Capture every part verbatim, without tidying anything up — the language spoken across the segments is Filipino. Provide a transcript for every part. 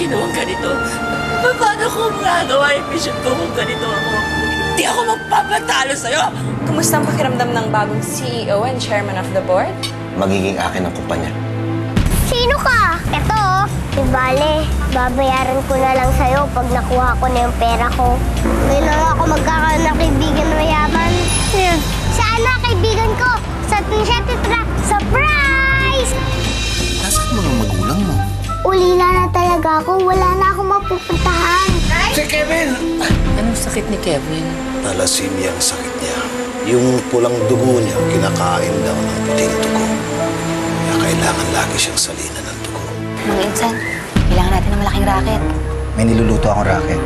ginawang ganito? Paano ko magagawa yung mission ko kung ganito ako? Hindi ako magpapatalo sa'yo! Kumusta ang pakiramdam ng bagong C E O and chairman of the board? Magiging akin ang kumpanya. Sino ka? Ito, di bale, babayaran ko na lang sa'yo pag nakuha ko na yung pera ko. Ngayon lang ako magkakaroon ng kaibigan na mayaman. Hmm. Saan na kaibigan ko? Sa siya titra. Surprise! Nasaan mga magulang mo? Ulila na talaga ako. Wala na akong mapupuntahan. Si Kevin! Anong sakit ni Kevin? Thalassemia ang sakit niya. Yung pulang dugo niya, kinakain daw ng puting dugo. Kaya kailangan lagi siyang salinan ng dugo. Mang Insan, kailangan natin ng malaking racket. May niluluto akong racket.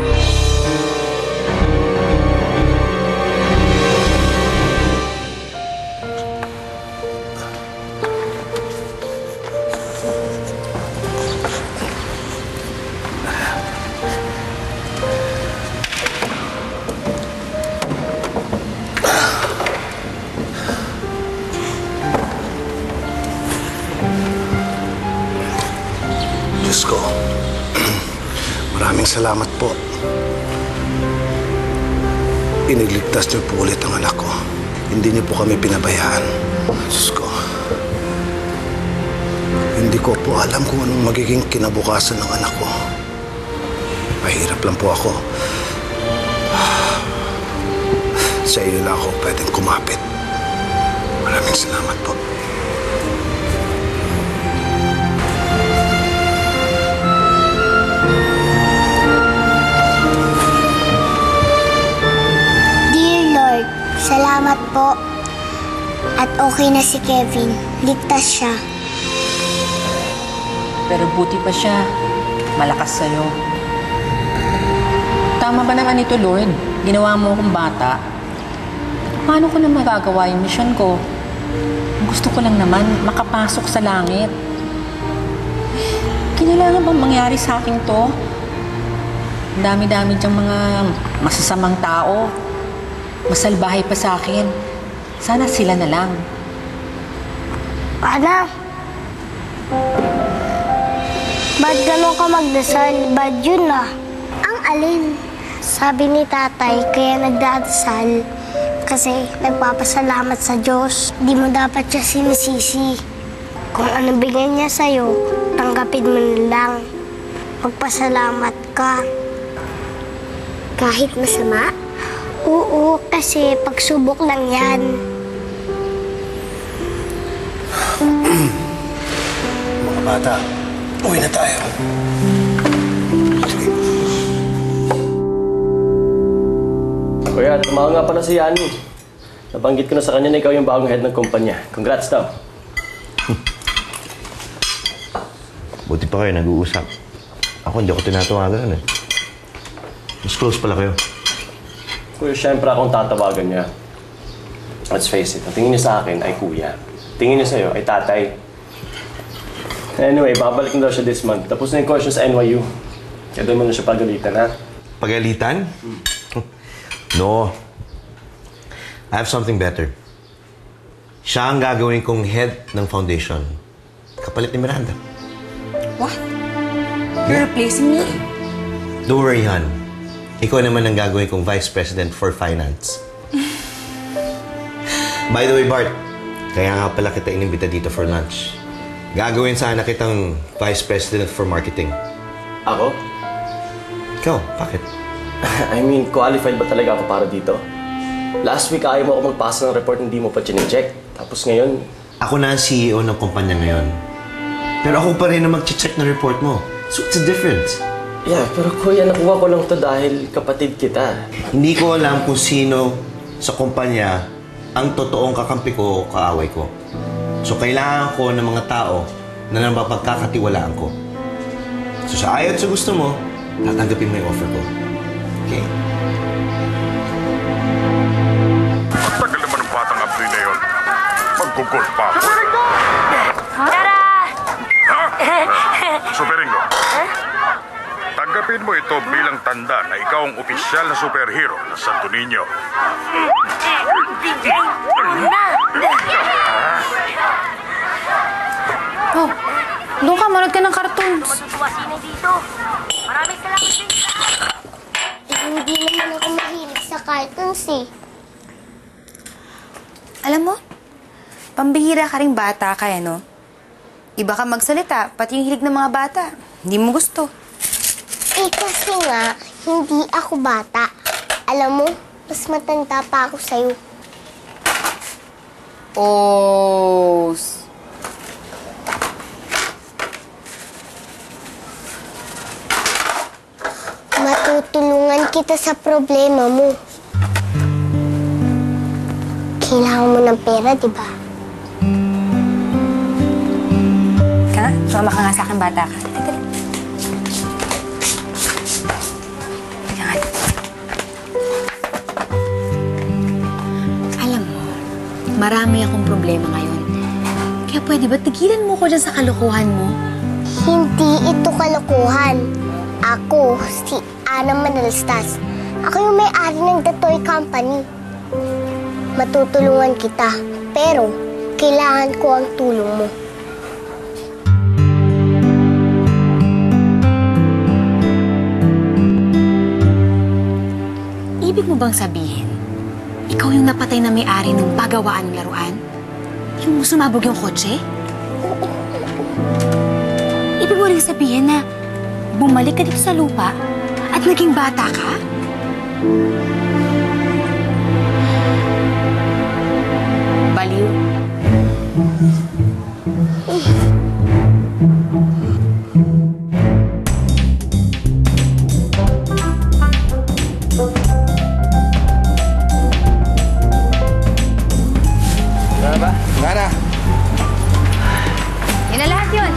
Diyos ko, maraming salamat po. Inigligtas niyo po ulit ang anak ko. Hindi niyo po kami pinabayaan. Diyos ko, hindi ko po alam kung anong magiging kinabukasan ng anak ko. Mahirap lang po ako. Sa iyo lang ako pwedeng kumapit. Maraming salamat po. Salamat po. At okay na si Kevin. Ligtas siya. Pero buti pa siya. Malakas sa'yo. Tama ba naman ito, Lord? Ginawa mo akong bata. Paano ko na magagawa yung mission ko? Gusto ko lang naman makapasok sa langit. Kailangan bang mangyari sa akin to? Dami-dami diyang mga masasamang tao. Masalbahay pa sa akin. Sana sila na lang. Anak! Ba't gano'n ka magdasal? Bad yun ah. Ang alin? Sabi ni tatay, kaya nagdadasal. Kasi nagpapasalamat sa Diyos. Di mo dapat siya sinisisi. Kung ano bigyan niya sa'yo, tanggapin mo na lang. Magpasalamat ka. Kahit masama? Oo, kasi pagsubok lang yan. Mga bata, uwi na tayo. Sige. Kuya, tumawag nga pala si Yani. Nabanggit ko na sa kanya na ikaw yung bagong head ng kumpanya. Congrats daw. Buti pa kayo nag-uusap. Ako hindi ako tinatawagan eh. Mas close pala kayo. Kuya, syempre akong tatawagan niya. Let's face it, ang tingin niya sa akin ay kuya. Tingin niya sa'yo ay tatay. Anyway, babalik na daw siya this month. Tapos na yung course sa N Y U. Kaya doon mo na siya pagalitan, ha? Pagalitan? Hmm. No. I have something better. Siya ang gagawin kong head ng foundation. Kapalit ni Miranda. What? You're replacing me? Don't worry, Han. Ikaw naman ang gagawin kong Vice President for Finance. By the way, Bart, kaya nga pala kita inimbita dito for lunch. Gagawin sana kitang Vice President for Marketing. Ako? Ikaw, bakit? I mean, qualified ba talaga ako para dito? Last week, ayaw mo ako magpasa ng report, hindi mo pa chinecheck. Tapos ngayon... Ako na ang C E O ng kumpanya ngayon. Pero ako pa rin na mag-check ng report mo. So, it's a difference. Yeah, pero kuya, nakuha ko lang to dahil kapatid kita. Hindi ko alam kung sino sa kumpanya ang totoong kakampi ko o kaaway ko. So, kailangan ko ng mga tao na napapagkakatiwalaan ko. So, sa ayaw at sa gusto mo, tatanggapin mo yung offer ko. Okay? Ang tagal naman ng batang abdi na yun. Maggugol pa ako. Tara! Ha? Superingo. Tanggapin mo ito bilang tanda na ikaw ang opisyal na superhero ng Santo Niño. Oh, doon ka, manood ka ng cartoons. Sino dito? Hindi naman ako mahilig sa cartoons eh. Alam mo, pambihira ka ring bata ka, eh, no? Iba ka magsalita, pati yung hilig ng mga bata. Hindi mo gusto. Eh kasi nga, hindi ako bata. Alam mo, mas matanda pa ako sa'yo. Oh... Matutulungan kita sa problema mo. Kailangan mo ng pera, di ba? Ka? Sumama ka nga sa akin, bata ka. Ito lang. Yan. Alam mo, marami akong problema ngayon. Kaya pwede ba tigilan mo ko dyan sa kalokohan mo? Hindi ito kalokohan. Ako, si Manalastas. Ako yung may-ari ng The Toy Company. Matutulungan kita, pero kailangan ko ang tulong mo. Ibig mo bang sabihin, ikaw yung napatay na may-ari ng pagawaan ng laruan? Yung sumabog yung kotse? Ibig mo rin sabihin na bumalik ka dito sa lupa at naging bata ka? Baliw. Tara ba? Tara! Yun na lahat yun.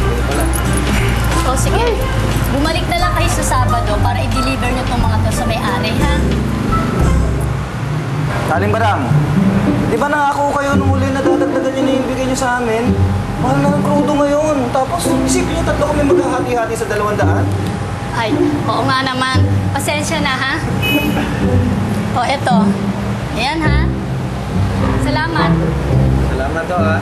O sige, bumalik na lang kayo sa Sabado para i-deliver niyo itong mga to sa may-ari, ha? Aling Barang, di ba nangako kayo nung huli na dadagdagan niyo na yung bigay niyo sa amin? Mahal na ng krudo ngayon. Tapos isipin niyo tatlo kami maghahati-hati sa dalawang daan. Ay, oo nga naman. Pasensya na, ha? O, eto. Ayan, ha? Salamat. Salamat to, ha?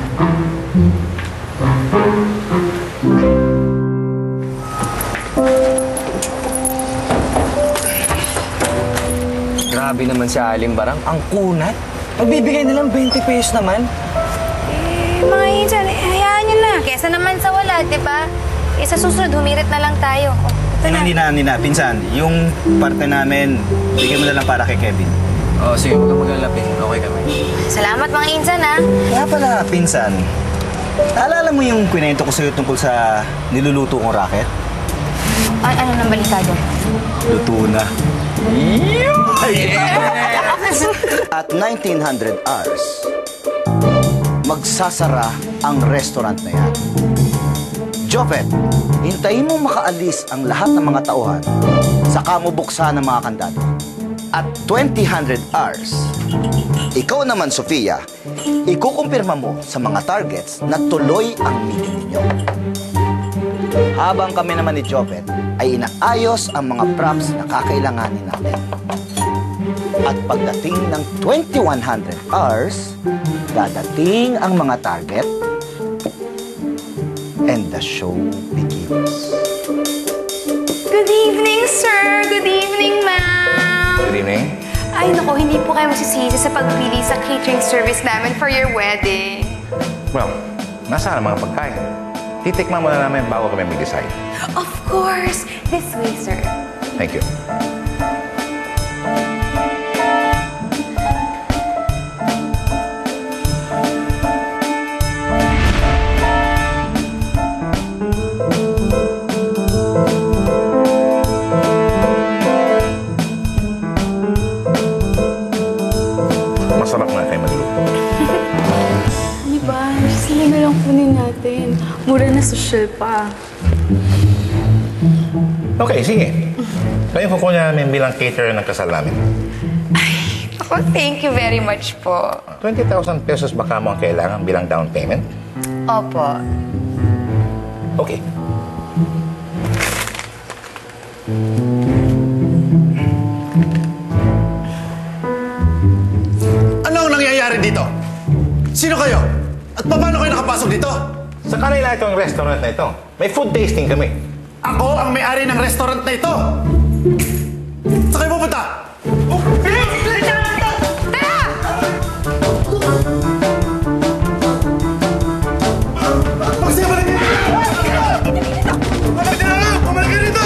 Grabe naman si Aling Barang. Ang kunat. Pagbibigay nilang twenty pesos naman. Eh, mga insan, eh, hayaan nyo na. Kesa naman sa wala, di ba? Eh, sa susunod, humirit na lang tayo. Oh, ito na. Hindi na, hindi na. Pinsan, yung parte namin, bigyan mo na lang para kay Kevin. Oo, oh, sige. Huwag kang maglalapin. Okay kami. Salamat, mga insan, ha? Kaya pala, pinsan, naalala mo yung kwento ko sa'yo tungkol sa niluluto kong racket? Ay, ano nang balita doon? Luto na. At nineteen hundred hours, magsasara ang restaurant na yan. Jopet, hintayin mo makaalis ang lahat ng mga tauhan saka mo buksan ang mga kandado. At twenty hundred hours, ikaw naman, Sofia, ikukumpirma mo sa mga targets na tuloy ang meeting ninyo. Habang kami naman ni Jopet ay inaayos ang mga props na kakailanganin natin. At pagdating ng twenty-one hundred hours, dadating ang mga target and the show begins. Good evening, sir. Good evening, ma'am. Good evening. Ay, naku, hindi po kayo masisisi sa pagpili sa catering service namin for your wedding. Well, nasaan ang mga pagkain? Titikman muna namin bago kami mag-decide. Of course. This way, sir. Thank you. Masarap nga kayo magluto. Di ba? Sila na lang kunin natin. Mura na social pa. Okay, sige. Kayo kukunin namin bilang caterer ng kasal namin. Ay, ako, thank you very much po. twenty thousand pesos baka mo ang kailangan bilang down payment? Opo. Okay. Ano ang nangyayari dito? Sino kayo? At paano kayo nakapasok dito? Sa kanila itong restaurant na ito. May food tasting kami. Ako ang may-ari ng restaurant na ito. pupunta? Oh, bilis! Bilis! Tara! Magsiya, balik ka dito! Balik ka na! Bumalik ka dito!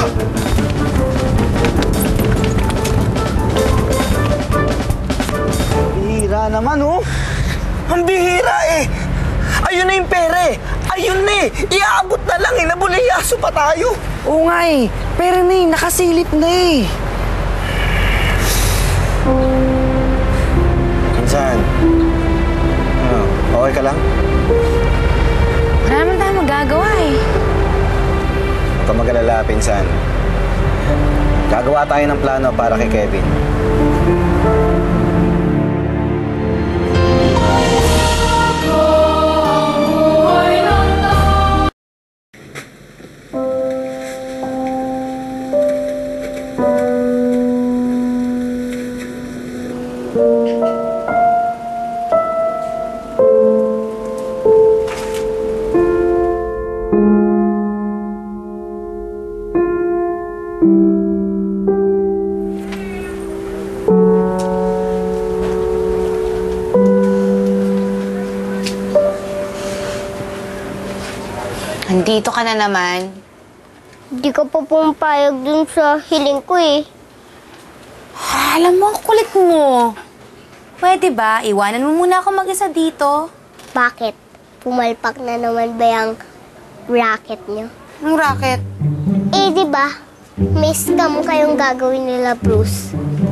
Bihira naman, oh. Ang bihira eh. Ayun na yung pera eh. Ayun na eh. Iaabot na lang eh. Nabuliyaso pa tayo. Oo nga eh. Pera na eh. Nakasilip na eh. Pinsan. Ano? Okay ka lang? Wala naman tayo magagawa eh. Huwag ka mag-alala, Pinsan. Gagawa tayo ng plano para kay Kevin. Andito ka na naman. Hindi ka pa pumapayag dun sa hiling ko eh. Ah, alam mo, kulit mo. Pwede ba? Iwanan mo muna ako mag-isa dito. Bakit? Pumalpak na naman ba yung racket niyo? Yung racket? Eh, di ba? May scam kayong gagawin nila, Bruce.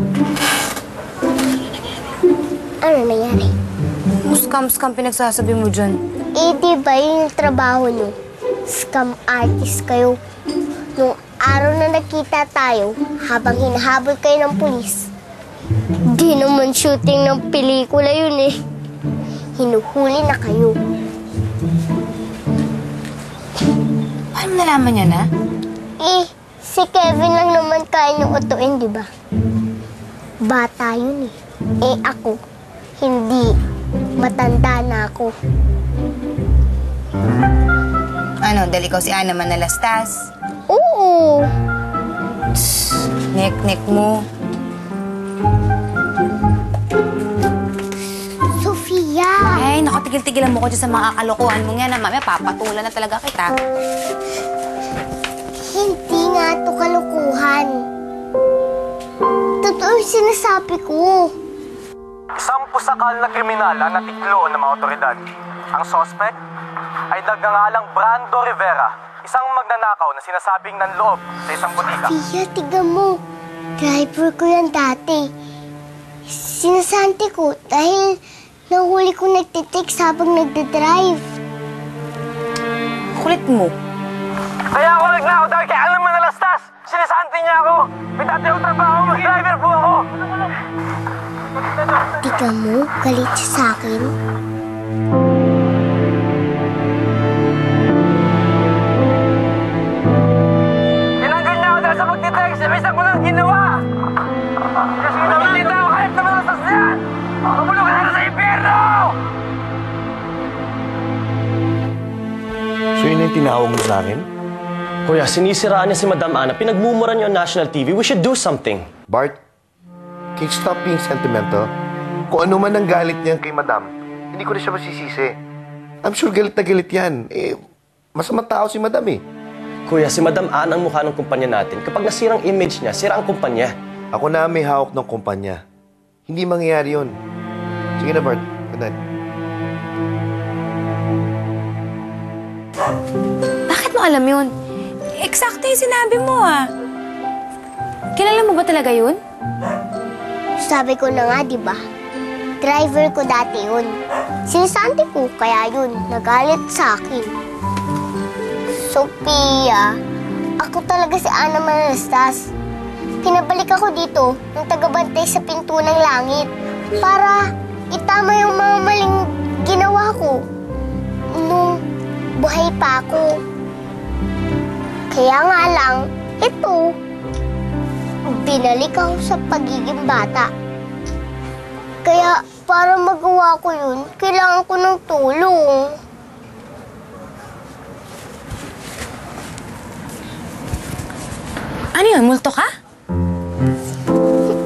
Ano nangyari? Yung scam-scam pinagsasabi mo dyan. Eh, di ba yun yung trabaho niyo? Scam artist kayo. Nung araw na nakita tayo, habang hinahabol kayo ng pulis, di naman shooting ng pelikula yun eh. Hinuhuli na kayo. Paano nalaman niya na? Eh, si Kevin lang naman kaya niyong utuin, di ba? Bata yun eh. Eh ako, hindi. Matanda na ako. Ano, dahil ikaw si Ana Manalastas? Oo! Nek-nek mo. Sofia! Ay, naku, tigil-tigilan mo ko dyan sa mga kalokohan mo nga na mamaya papatulan na talaga kita. Hindi nga ito kalukuhan. Totoo yung sinasabi ko. Isang pusakal na kriminal ang natiklo ng mga otoridad. Ang suspect ay nagngangalang Brando Rivera, isang magnanakaw na sinasabing nanloob sa isang butika. Sofia, tiga mo. Driver ko yan dati. Sinasante ko dahil nahuli ko nagtitext habang nagdadrive. Kulit mo. Kaya ako nagnakaw dahil kay Ana Manalastas. Sinisante niya ako. May dati akong trabaho, mag-driver po ako. Tiga mo, galit siya sa akin. Tinanggal niya ako dahil sa magtitext. Ibisan ko lang ginawa. Kasi nakikita ako kahit na Manalastas na yan. Mabulok ka na sa impyerno! So yun yung tinawag mo sa akin? Kuya, sinisiraan niya si Madam Ana. Pinagmumura niyo on national T V. We should do something. Bart, can you stop being sentimental? Kung ano man ang galit niyan kay Madam, hindi ko na siya masisisi. I'm sure galit na galit yan. Eh, masamang tao si Madam eh. Kuya, si Madam Ana ang mukha ng kumpanya natin. Kapag nasirang image niya, sira ang kumpanya. Ako na may hawak ng kumpanya. Hindi mangyayari yun. Sige na, Bart. Good night. Bakit mo alam yun? Eksakto yung sinabi mo ah. Kilala mo ba talaga yun? Sabi ko na nga, di ba? Driver ko dati yun. Sinisante ko, kaya yun, nagalit sa akin. Sophia, ako talaga si Ana Manalastas. Pinabalik ako dito ng tagabantay sa pinto ng langit para itama yung mga maling ginawa ko nung buhay pa ako. Kaya nga lang, ito, binalik ako sa pagiging bata. Kaya para magawa ko yun, kailangan ko ng tulong. Ano yun? Multo ka?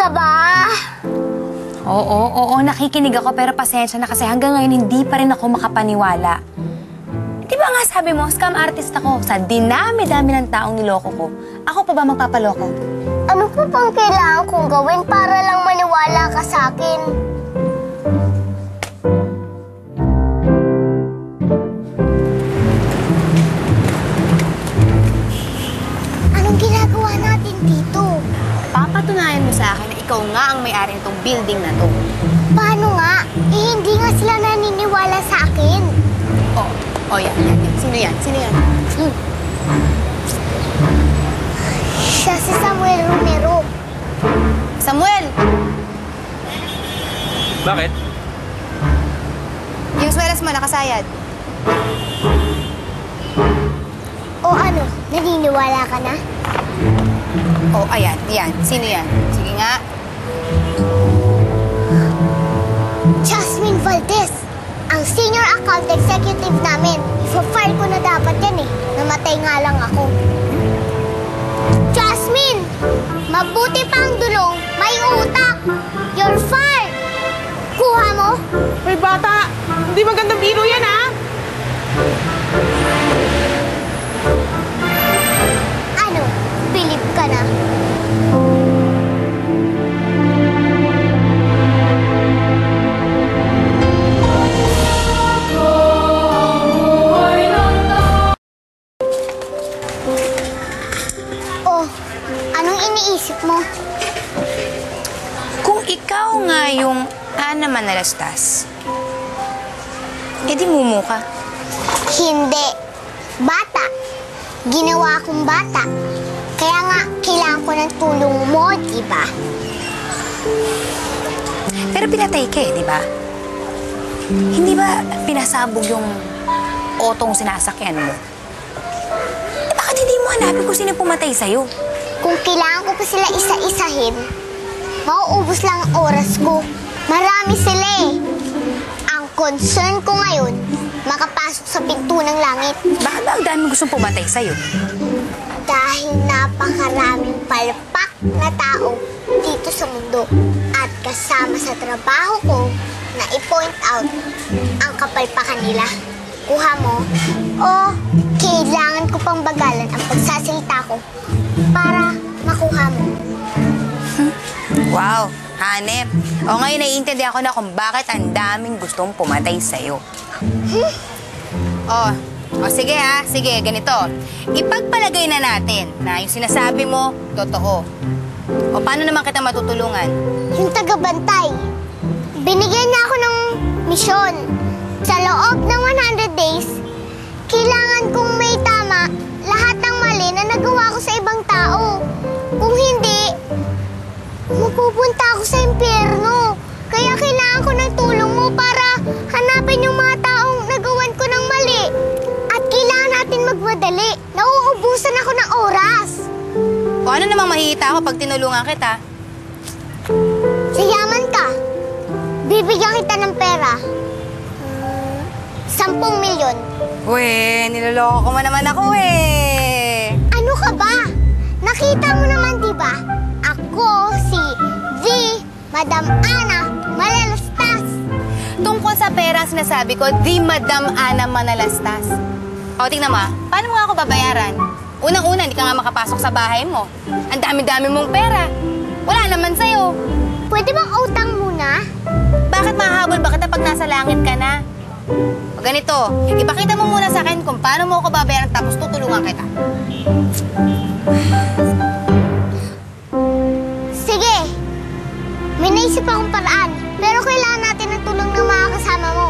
ka ba? Oo, oo, nakikinig ako pero pasensya na kasi hanggang ngayon hindi pa rin ako makapaniwala. Di ba nga sabi mo, scam artist ako. Sa dinami-dami ng taong niloko ko, ako pa ba magpapaloko? Ano po pang kailangan kong gawin para lang maniwala ka sa akin? Anong ginagawa natin dito? Papatunayan mo sa akin na ikaw nga ang may-ari nitong building na to. Paano nga? Eh, hindi nga sila naniniwala sa akin. Oh, oh yan, yan, yan. Sino yan? Sino yan? Hmm. Siya si Samuel Romero. Samuel! Bakit? Yung swelas mo, nakasayad. O ano, naniniwala ka na? Oh, ayan, yan. Sino yan? Sige nga. Jasmine Valdez, ang senior account executive namin. Ipa-fire ko na dapat yan eh. Namatay nga lang ako. Jasmine! Mabuti pang dulong, may utak! You're fired! Kuha mo? May bata! Hindi magandang biro yan, ha? Ano? Bilib ka na? Oh, anong iniisip mo? Kung ikaw nga yung Ana Manalastas, edi mumu ka. Hindi. Bata. Ginawa akong bata. Kaya nga, kailangan ko ng tulong mo, diba? Pero pinatay ka eh, di ba? Hindi ba pinasabog yung otong sinasakyan mo? Eh, bakit hindi mo hanapin kung sino pumatay sa'yo? Kung kailangan ko pa sila isa-isahin, mauubos lang ang oras ko. Marami sila eh. Ang concern ko ngayon, makapasok sa pinto ng langit. Bakit ba ang dami gustong pumatay sa'yo? Dahil napakaraming palpak na tao dito sa mundo. At kasama sa trabaho ko na i-point out ang kapalpakan nila. Kuha mo? O kailangan ko pang bagalan ang pagsasalita ko para makuha mo. Hmm? Wow, hanep. O ngayon naiintindihan ko na kung bakit ang daming gustong pumatay sa'yo. Hmm? O, o sige ha, sige, ganito. Ipagpalagay na natin na yung sinasabi mo, totoo. O paano naman kita matutulungan? Yung tagabantay. Binigyan niya ako ng misyon. Sa loob ng one hundred days, kailangan kong may tama lahat ng mali na nagawa ko sa ibang tao. Kung hindi, mapupunta ako sa impyerno. Kaya kailangan ko ng tulong mo para hanapin yung mga taong nagawan ko ng mali. At kailangan natin magmadali. Nauubusan ako ng oras. O ano namang mahihita ako pag tinulungan kita? Sayaman ka. Bibigyan kita ng pera. Sampung milyon. Uwe, niloloko mo naman ako eh. Ano ka ba? Nakita mo naman, di ba? Ako si D. Madam Ana Manalastas. Tungkol sa pera sinasabi ko, di Madam Ana Manalastas. O, tingnan mo, paano mo ako babayaran? Unang-una, hindi ka nga makapasok sa bahay mo. Ang dami-dami mong pera. Wala naman sa'yo. Pwede bang utang muna? Bakit mahahabol ba kita pag nasa langit ka na? O ganito, ipakita mo muna sa akin kung paano mo ako babayaran tapos tutulungan kita. Sige. May naisip akong paraan. Pero kailangan natin ng tulong ng mga kasama mo.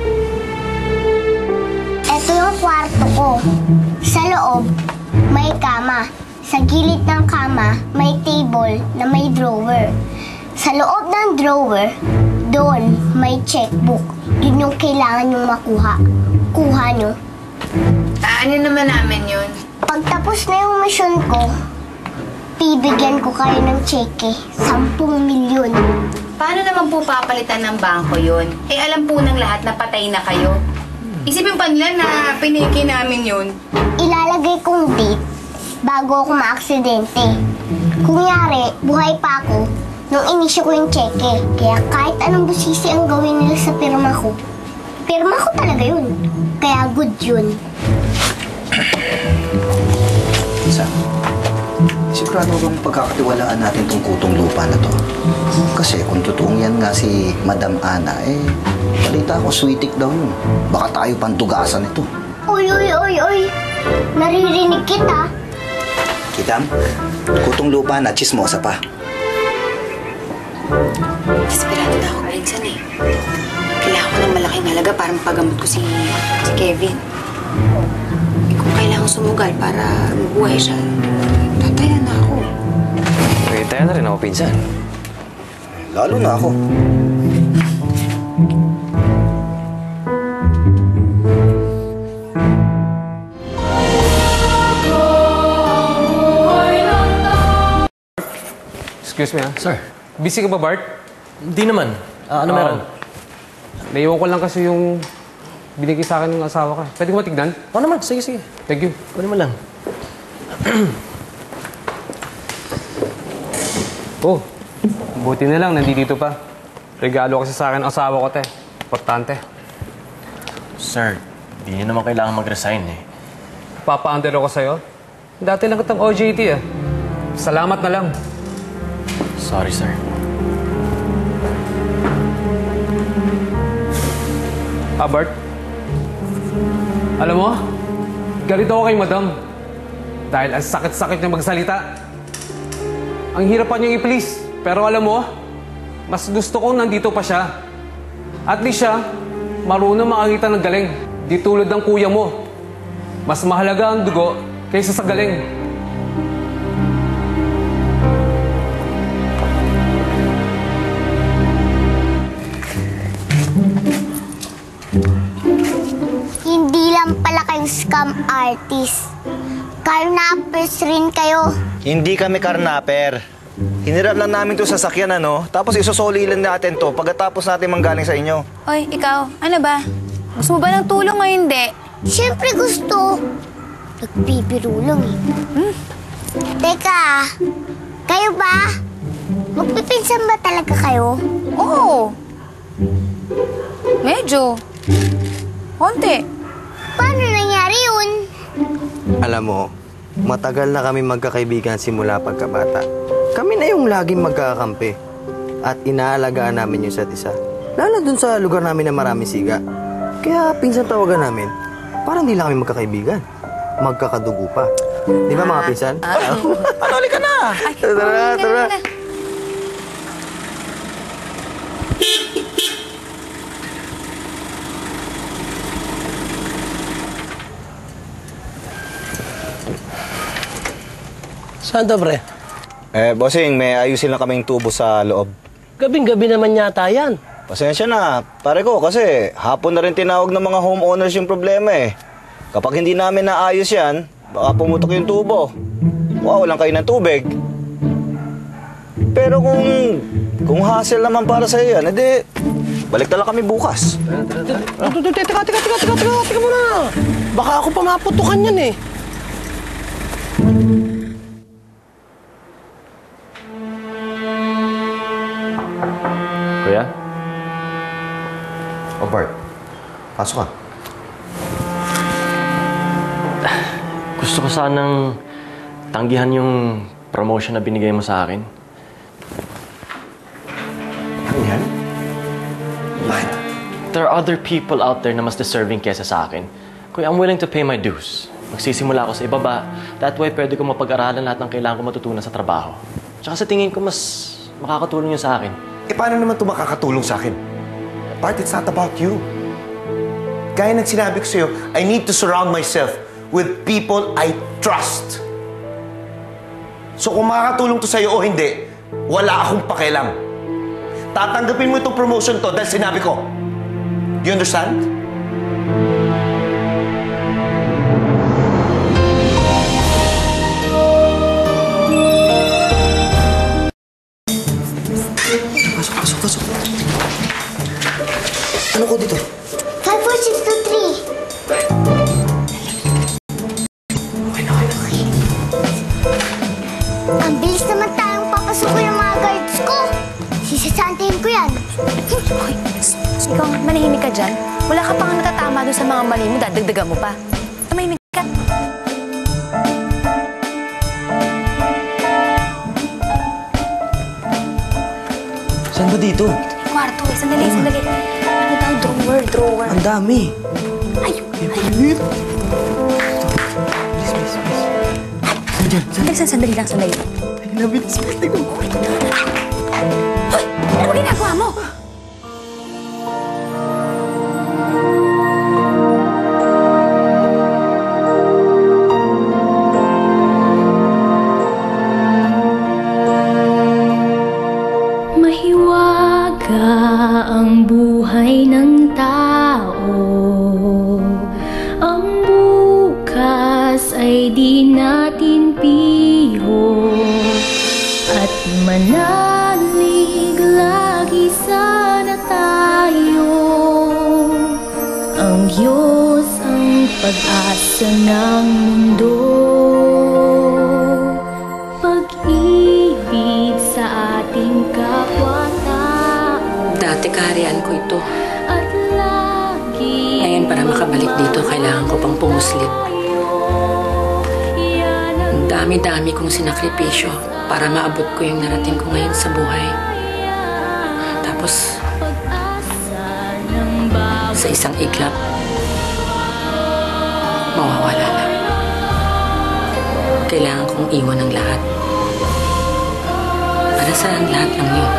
Ito yung kwarto ko. Sa loob, may kama. Sa gilid ng kama, may table na may drawer. Sa loob ng drawer, doon may checkbook. Yun yung kailangan yung makuha. Kuha nyo. Ah, ano naman namin yun? Pagtapos na yung mission ko, bibigyan ko kayo ng cheque. Sampung milyon. Paano naman po papalitan ng bangko yun? Eh, alam po ng lahat na patay na kayo. Isipin pa nila na piniki namin yun. Ilalagay kong date bago ako maaksidente. Kung yari, buhay pa ako, nung inisyo ko yung cheque. Kaya kahit anong busisi ang gawin nila sa pirma ko, pirma ko talaga yun. Kaya good yun. Isa, sigurado bang pagkakatiwalaan natin tong kutong lupa na to? Kasi kung totoong yan nga si Madam Ana, eh, balita ko sweetik daw yun. Baka tayo pantugasan ito. Uy, uy, uy, uy. Naririnig kita. Kitam, kutong lupa na, chismosa pa. Desperado na ako minsan eh. Kailangan ko ng malaking halaga para mapagamot ko si, si Kevin. Eh, kung kailangan sumugal para mabuhay siya, tataya na ako. Okay, tayo na rin ako, pinsan. Lalo na ako. Excuse me, ha? Sir. Busy ka ba, Bart? Hindi naman. Ah, ano meron? Naiwan ko lang kasi yung binigay sa akin ng asawa ka. Pwede ko matignan? Oo naman. Sige, sige. Thank you. Kunin mo lang. Oh, buti na lang. Nandito pa. Regalo kasi sa akin ang asawa ko, te. Importante. Sir, di niyo naman kailangan mag-resign eh. Papa-under ako sa'yo. Dati lang kitang O J T, ah. Salamat na lang. Sorry, sir. Ah, Bart? Alam mo, galit ako kay Madam. Dahil ang sakit-sakit niya magsalita. Ang hirap pa niyang i-please. Pero alam mo, mas gusto kong nandito pa siya. At least siya, marunong makakita ng galing. Di tulad ng kuya mo. Mas mahalaga ang dugo kaysa sa galing. Hindi lang pala kayong scam artist. Carnappers rin kayo. Hindi kami karnaper. Hinirap lang namin to sa sakyan, ano? Tapos isusoli lang natin to pagkatapos natin manggaling sa inyo. Oy, ikaw, ano ba? Gusto mo ba ng tulong o hindi? Siyempre gusto. Nagbibiro lang eh. Hmm? Teka, kayo ba? Magpipinsan ba talaga kayo? Oo. Medyo. Konti. Paano nangyari yun? Alam mo, matagal na kami magkakaibigan simula pagkabata. Kami na yung laging magkakampi. At inaalagaan namin yung isa't isa. Lalo dun sa lugar namin na maraming siga. Kaya pinsan tawagan namin. Parang hindi lang kami magkakaibigan. Magkakadugo pa. Di ba mga pinsan? Ano, halika na! Ay, tara, tara. Saan to, pre? Eh, bossing, may ayusin lang kaming tubo sa loob. Gabing-gabi naman yata yan. Pasensya na, pare ko, kasi hapon na rin tinawag ng mga homeowners yung problema eh. Kapag hindi namin naayos yan, baka pumutok yung tubo. Wow, walang kayo ng tubig. Pero kung kung hassle naman para sa iyo yan, edi balik na lang kami bukas. Teka, teka, teka, teka, teka, teka, teka muna. Baka ako pa maputukan yan eh. Kuya? O, Bart. Pasok ka. Gusto ko sanang tanggihan yung promotion na binigay mo sa akin. Ano yan? What? There are other people out there na mas deserving kesa sa akin. Kuya, I'm willing to pay my dues. Magsisimula ako sa ibaba. That way, pwede ko mapag-aralan lahat ng kailangan ko matutunan sa trabaho. Tsaka sa tingin ko, mas makakatulong yun sa akin. Eh, paano naman ito makakatulong sa akin? Bart, it's not about you. Gaya ng sinabi ko sa'yo, I need to surround myself with people I trust. So kung makakatulong to sa'yo o hindi, wala akong pakialam. Tatanggapin mo itong promotion to dahil sinabi ko. You understand? Pasok, pasok, pasok. Ano ko dito? five four six two three. Ang bilis naman tayong papasukin ng mga cards ko. Sisasantayin ko yan. Hoy, ikaw, manahimik ka dyan. Wala ka pang natatama doon sa mga mali mo, dadagdagan mo pa. Tumahimik ka. Saan ba dito? Kwarto eh. Sandali, sandali. Ano daw? Drawer, drawer. Ang dami. Ay! Bilis, bilis, bilis. Sandyan, Sandali, sandali lang, sandali. Nabilis, bilis. Tingnan ko. Hoy! Ano ba ginagawa mo? Mahiwaga ang buhay ng tao. Ang bukas ay di natin piho. At manalig lagi sana tayo. Ang Diyos ang pag-asa ng mundo. Pag-ibig sa ating kapwa-tao. Dati kaharian ko ito. At lagi Ngayon para makabalik dito, kailangan ko pang pumuslit. Ang dami-dami kong sinakripisyo para maabot ko yung narating ko ngayon sa buhay. Tapos, sa isang iglap, mawawala na. Kailangan kong iwan ang lahat. Para saan lahat ng yun?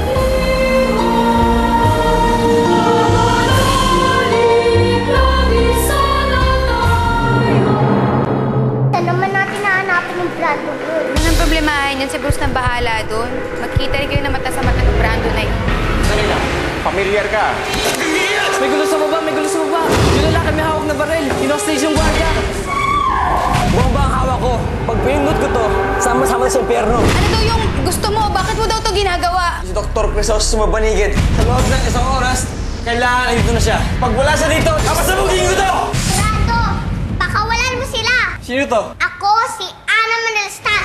Saan naman natin nahanapin yung Brando girl? Ano nang problemahin yun? Si Bruce na bahala doon. Magkita rin kayo na mata sa mata ng Brando na yun. Dali lang. Familiar ka. May gulo sa baba, may gulo sa baba. Yung lalaki may hawak na baril. Inostage yung gwardiya. Bomba ang hawak ko. Pag pinindot ko to, sama-sama sa impyerno. Ano daw yung gusto mo? Bakit mo daw to ginagawa? Si Doktor Crisos sumabanigid. Sa loob ng isang oras, kailangan nandito na siya. Pag wala siya dito, kapasabugin ko to! Brando, pakawalan mo sila. Sino to? Ako si Ana Manalastas.